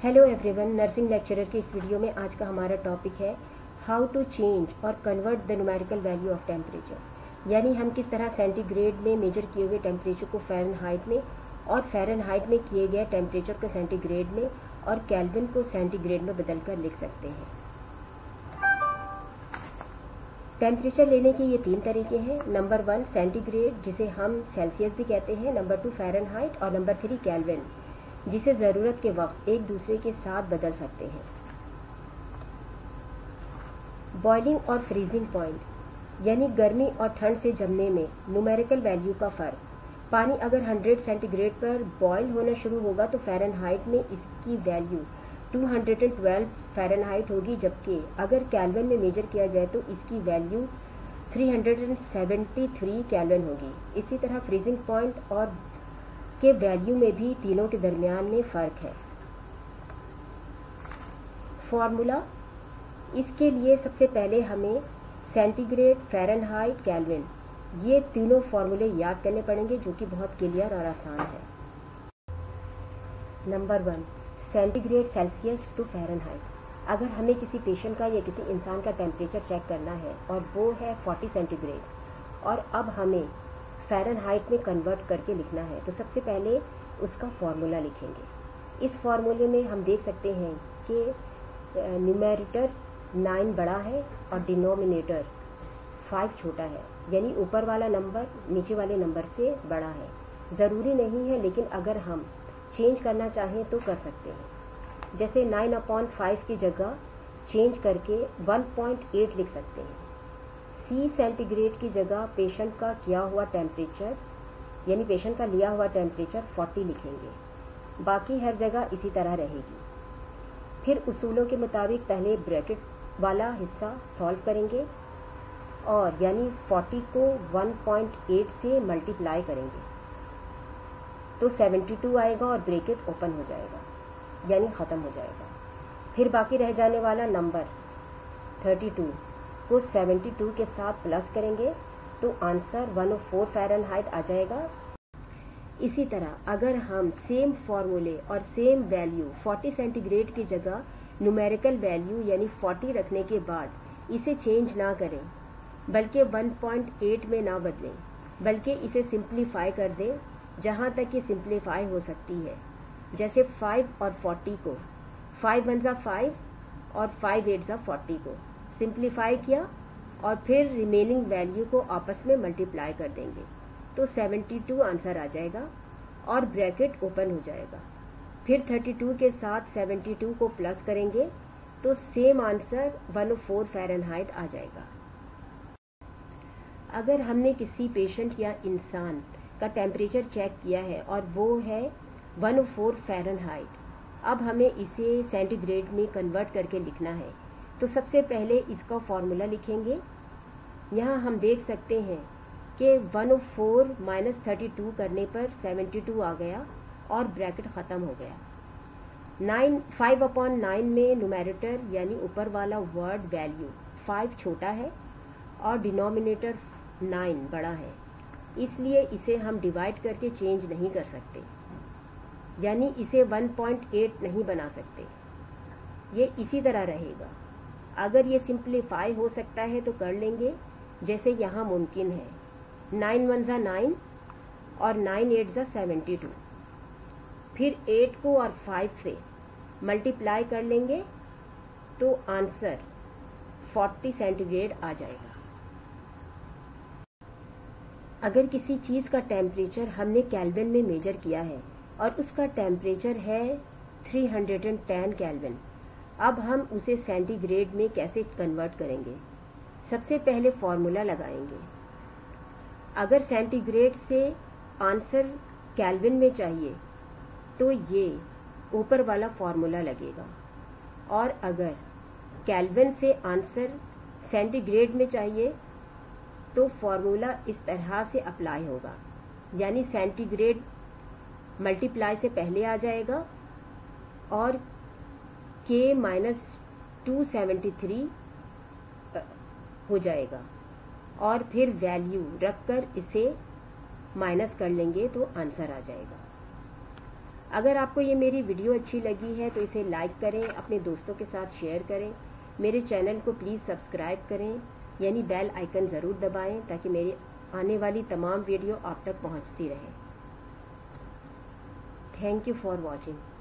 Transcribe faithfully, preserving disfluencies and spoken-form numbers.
Hello everyone, nursing lecturer के इस video में आज का हमारा टॉपिक है हाउ टू चेंज और convert the numerical value of temperature. यानी हम किस तरह सेंटीग्रेड में मेजर किए हुए टेम्परेचर को फ़ारेनहाइट में और फ़ारेनहाइट में किए गए टेम्परेचर को सेंटीग्रेड में और केल्विन को सेंटीग्रेड में बदल कर लिख सकते हैं। टेम्परेचर लेने के ये तीन तरीके हैं। नंबर वन सेंटीग्रेड, जिसे हम सेल्सियस भी कहते हैं। नंबर टू फ़ारेनहाइट और नंबर थ्री केल्विन, जिसे ज़रूरत के वक्त एक दूसरे के साथ बदल सकते हैं। बॉइलिंग और फ्रीजिंग पॉइंट, यानी गर्मी और ठंड से जमने में न्यूमेरिकल वैल्यू का फ़र्क। पानी अगर हंड्रेड सेंटीग्रेड पर बॉयल होना शुरू होगा तो फ़ारेनहाइट में इसकी value two hundred twelve Fahrenheit होगी, जबकि अगर केल्विन में मेजर किया जाए तो इसकी value three hundred seventy three Kelvin होगी। इसी तरह फ्रीजिंग पॉइंट और के वैल्यू में भी तीनों के दरमियान में फ़र्क है। फॉर्मूला, इसके लिए सबसे पहले हमें सेंटीग्रेड, फ़ारेनहाइट, केल्विन, ये तीनों फार्मूले याद करने पड़ेंगे, जो कि बहुत क्लियर और आसान है। Number one centigrade, Celsius to Fahrenheit. अगर हमें किसी पेशेंट का या किसी इंसान का टेम्परेचर चेक करना है और वो है फोर्टी सेंटीग्रेड और अब हमें फ़ारेनहाइट में कन्वर्ट करके लिखना है, तो सबसे पहले उसका फार्मूला लिखेंगे। इस फार्मूले में हम देख सकते हैं कि न्यूमेरेटर नाइन बड़ा है और डिनोमिनेटर फाइव छोटा है, यानी ऊपर वाला नंबर नीचे वाले नंबर से बड़ा है। ज़रूरी नहीं है, लेकिन अगर हम चेंज करना चाहें तो कर सकते हैं। जैसे नाइन अपॉन फाइव की जगह चेंज करके वन पॉइंट एट लिख सकते हैं। सी सेंटीग्रेड की जगह पेशेंट का किया हुआ टेम्परेचर, यानी पेशेंट का लिया हुआ टेम्परेचर फोर्टी लिखेंगे। बाकी हर जगह इसी तरह रहेगी। फिर उसूलों के मुताबिक पहले ब्रैकेट वाला हिस्सा सॉल्व करेंगे और यानी फोर्टी को वन पॉइंट एट से मल्टीप्लाई करेंगे तो सेवेंटी टू आएगा और ब्रैकेट ओपन हो जाएगा, यानी ख़त्म हो जाएगा। फिर बाकी रह जाने वाला नंबर थर्टी टू को सेवेंटी टू के साथ प्लस करेंगे तो answer one O four Fahrenheit आ जाएगा। इसी तरह अगर हम सेम फार्मूले और सेम वैल्यू फोर्टी सेंटीग्रेड की जगह न्यूमेरिकल वैल्यू यानी फोर्टी रखने के बाद इसे चेंज ना करें, बल्कि वन पॉइंट एट में ना बदलें, बल्कि इसे सिंप्लीफाई कर दें जहाँ तक ये सिंप्लीफाई हो सकती है। जैसे फाइव और फोर्टी को फाइव वन ज़ा फाइव और फाइव एट ज़ा फोर्टी को सिंप्लीफाई किया और फिर रिमेनिंग वैल्यू को आपस में मल्टीप्लाई कर देंगे तो सेवेंटी टू आंसर आ जाएगा और ब्रैकेट ओपन हो जाएगा। फिर थर्टी टू के साथ सेवेंटी टू को प्लस करेंगे तो same answer one O four Fahrenheit आ जाएगा। अगर हमने किसी पेशेंट या इंसान का टेम्परेचर चेक किया है और वो है वन ओ फोर फ़ारेनहाइट, अब हमें इसे सेंटीग्रेड में कन्वर्ट करके लिखना है, तो सबसे पहले इसका फार्मूला लिखेंगे। यहाँ हम देख सकते हैं कि one O four minus thirty two करने पर सेवेंटी टू आ गया और ब्रैकेट ख़त्म हो गया। नाइन फाइव अपॉन नाइन में न्यूमेरेटर यानी ऊपर वाला वर्ड वैल्यू फाइव छोटा है और डिनोमिनेटर नाइन बड़ा है, इसलिए इसे हम डिवाइड करके चेंज नहीं कर सकते, यानी इसे वन पॉइंट एट नहीं बना सकते, ये इसी तरह रहेगा। अगर ये सिंप्लीफाई हो सकता है तो कर लेंगे, जैसे यहाँ मुमकिन है। नाइन वन ज़ा नाइन और नाइन एट ज़ा सेवेंटी टू। फिर एट को और फाइव से मल्टीप्लाई कर लेंगे तो आंसर फोर्टी सेंटीग्रेड आ जाएगा। अगर किसी चीज़ का टेम्परेचर हमने केल्विन में मेजर किया है और उसका टेम्परेचर है थ्री हंड्रेड टेन केल्विन, अब हम उसे सेंटीग्रेड में कैसे कन्वर्ट करेंगे? सबसे पहले फार्मूला लगाएंगे। अगर सेंटीग्रेड से आंसर केल्विन में चाहिए तो ये ऊपर वाला फार्मूला लगेगा, और अगर केल्विन से आंसर सेंटीग्रेड में चाहिए तो फार्मूला इस तरह से अप्लाई होगा, यानी सेंटीग्रेड मल्टीप्लाई से पहले आ जाएगा और के माइनस टू सेवेंटी थ्री हो जाएगा और फिर वैल्यू रखकर इसे माइनस कर लेंगे तो आंसर आ जाएगा। अगर आपको ये मेरी वीडियो अच्छी लगी है तो इसे लाइक करें, अपने दोस्तों के साथ शेयर करें। मेरे चैनल को प्लीज़ सब्सक्राइब करें, यानी बेल आइकन ज़रूर दबाएं ताकि मेरी आने वाली तमाम वीडियो आप तक पहुंचती रहे। Thank you for watching.